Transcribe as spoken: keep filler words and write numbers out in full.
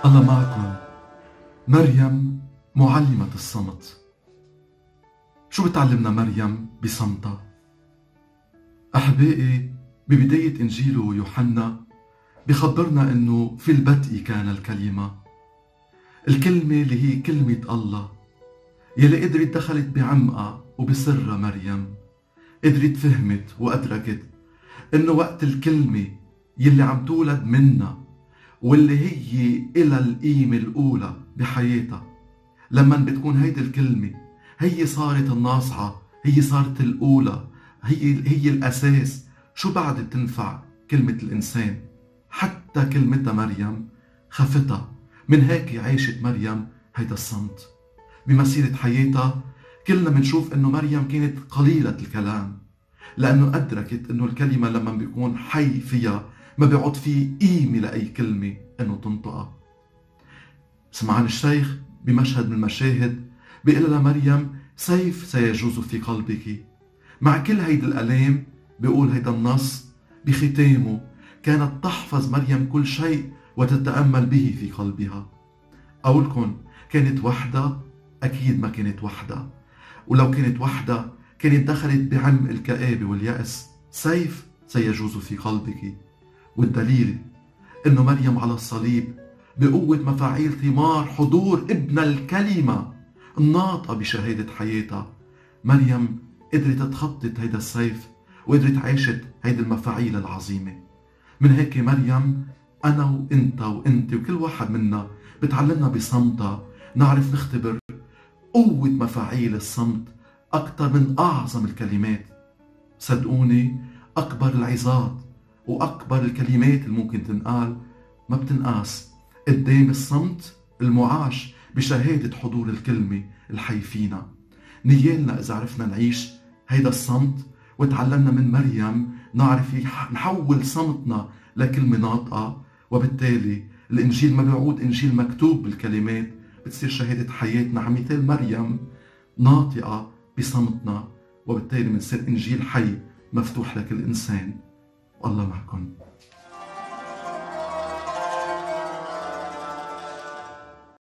الله معكم. مريم معلمة الصمت. شو بتعلمنا مريم بصمتها؟ أحبائي، ببداية إنجيله يوحنا بخبرنا أنه في البدء كان الكلمة، الكلمة اللي هي كلمة الله يلي قدرت دخلت بعمقها وبسرها. مريم قدرت فهمت وأدركت أنه وقت الكلمة يلي عم تولد منا واللي هي إلى القيمة الأولى بحياتها، لما بتكون هيدي الكلمة هي صارت الناصعة، هي صارت الأولى، هي هي الأساس، شو بعد تنفع كلمة الإنسان؟ حتى كلمتها مريم خفتها. من هيك عاشت مريم هيدا الصمت بمسيرة حياتها. كلنا منشوف إنه مريم كانت قليلة الكلام، لأنه أدركت إنه الكلمة لما بيكون حي فيها ما بيعود فيه قيمة لأي كلمة إنه تنطقها. سمعان الشيخ بمشهد من المشاهد بيقول لها مريم: سيف سيجوز في قلبك. مع كل هيدا الألام بيقول هيدا النص بختامه: كانت تحفظ مريم كل شيء وتتأمل به في قلبها. أقولكن كانت وحدة؟ أكيد ما كانت وحدة، ولو كانت وحدة كانت دخلت بعمق الكآبة واليأس. سيف سيجوز في قلبك. والدليل إنه مريم على الصليب بقوة مفاعيل ثمار حضور ابن الكلمة الناطقة بشهادة حياتها، مريم قدرت تخطط هيدا السيف وقدرت عاشت هيدا المفاعيل العظيمة. من هيك مريم أنا وإنت وإنت وكل واحد منا بتعلمنا بصمتها نعرف نختبر قوة مفاعيل الصمت أكثر من أعظم الكلمات. صدقوني أكبر العظات وأكبر الكلمات اللي ممكن تنقال ما بتنقاس قدام الصمت المعاش بشهادة حضور الكلمة الحي فينا. نيالنا إذا عرفنا نعيش هيدا الصمت وتعلمنا من مريم نعرف نحول صمتنا لكلمة ناطقة، وبالتالي الإنجيل ما بيعود إنجيل مكتوب بالكلمات، بتصير شهادة حياتنا على مثال مريم ناطقة بصمتنا، وبالتالي بنصير إنجيل حي مفتوح لكل إنسان. والله معكم.